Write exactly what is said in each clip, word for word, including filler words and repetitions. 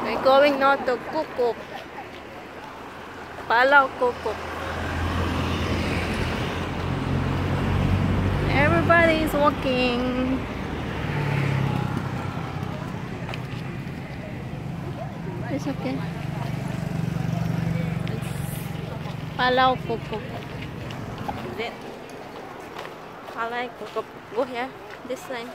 We're going now to Kukuk, Palau Kukuk. Everybody is walking. It's okay. It's Palau Kukuk. Is it? Palau Kukuk. Go here. This line.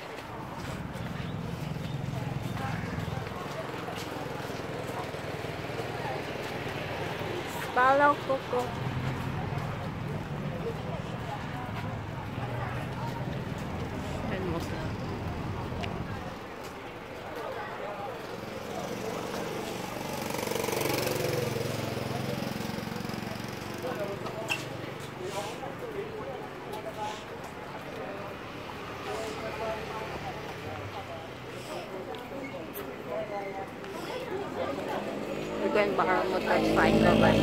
Palau Kukuk. We're going to borrow motorcycle by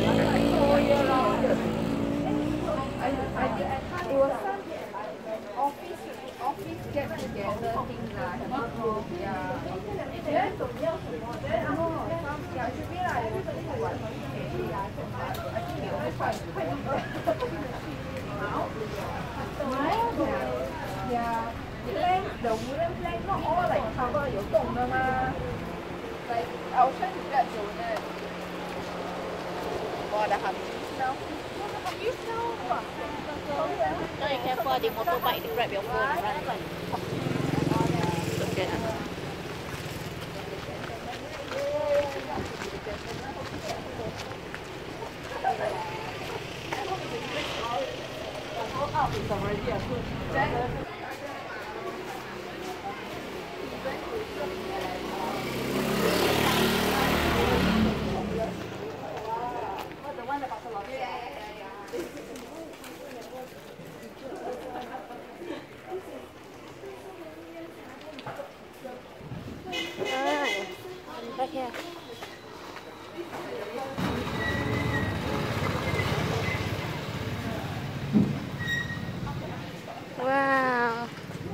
office get together thing lah, yeah. Yeah, so yeah, then no, some yeah, should be like everybody has one. I think they always try to find now. Yeah, plank, the wooden plank not all like cover 有洞的嘛。Like I was trying to get the net. Oh, the Humvees now. Oh, the Humvees now. No, you can for the motorbike to grab your phone and run. Okay. Back here. Wow.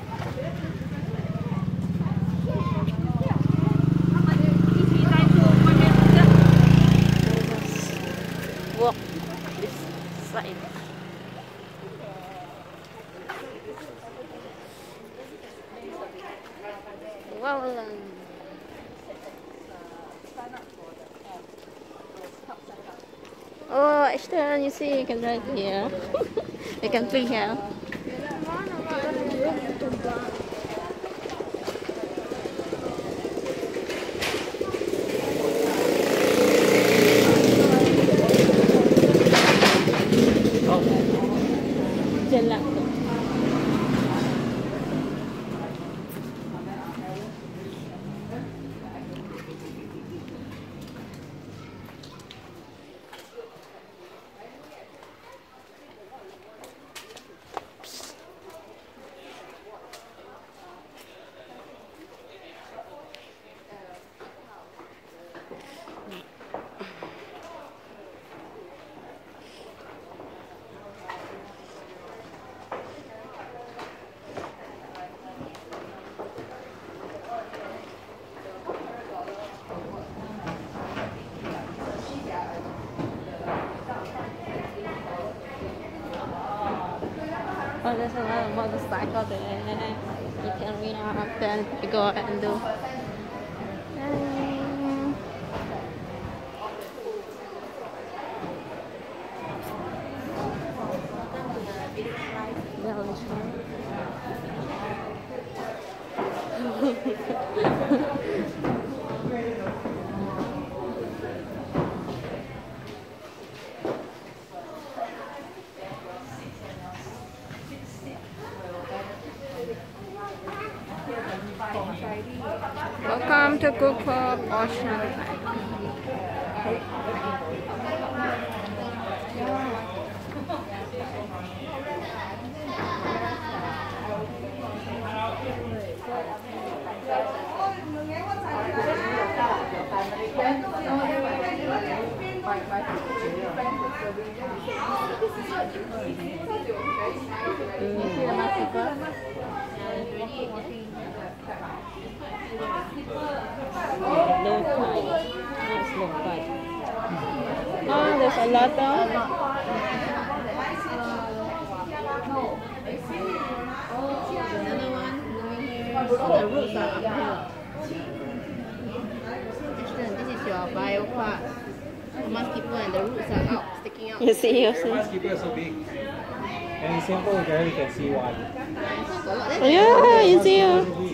Walk this side. Wow. Oh, Ashton, you see, you can ride here. You can play here. Jelak. Oh, there's a lot of motorcycle there. You can read out then you go and do. Um, Welcome to Kukuk Ocean. Mm. long, but oh, there's a lot of. Another one going here. All the roots are up here. This is your bio part. The mosquito and the roots are out, sticking out. You see, you see. The mosquito is so big. And it's simple, there you can see why. Yeah, you see.